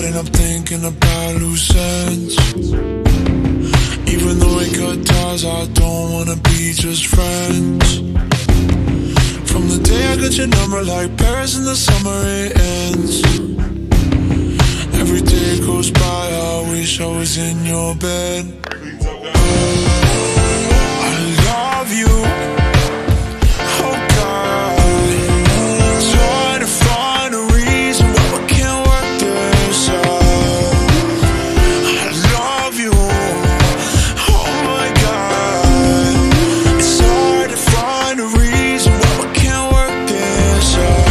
and I'm thinking about loose ends. Even though we cut ties, I don't wanna be just friends. From the day I got your number, like Paris in the summer, it ends. Every day goes by, I wish I was in your bed. I love you, oh God. Trying to find a reason why we can't work this out. I love you, oh my God. It's hard to find a reason why we can't work this out.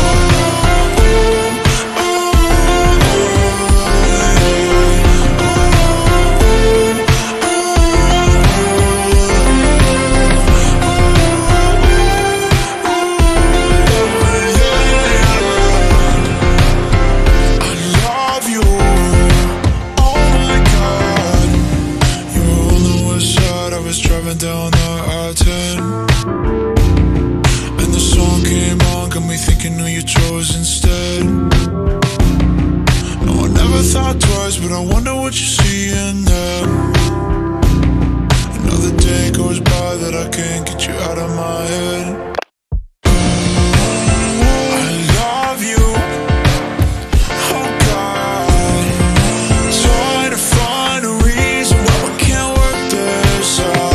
Driving down the I-10 and the song came on, got me thinking who you chose instead. No, I never thought twice, but I wonder what you see in them. Another day goes by that I can't get you out of my head. I love you, oh God. Trying to find a reason why we can't work this out.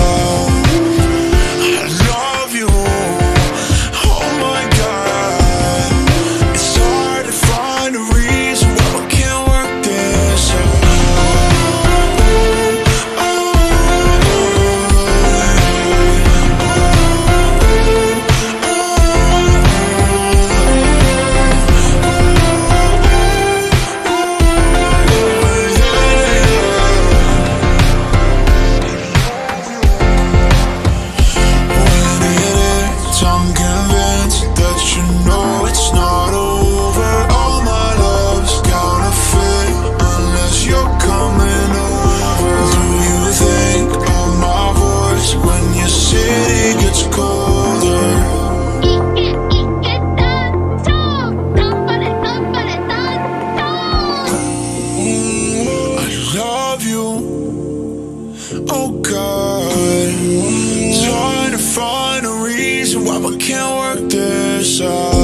Oh God, trying to find a reason why we can't work this out.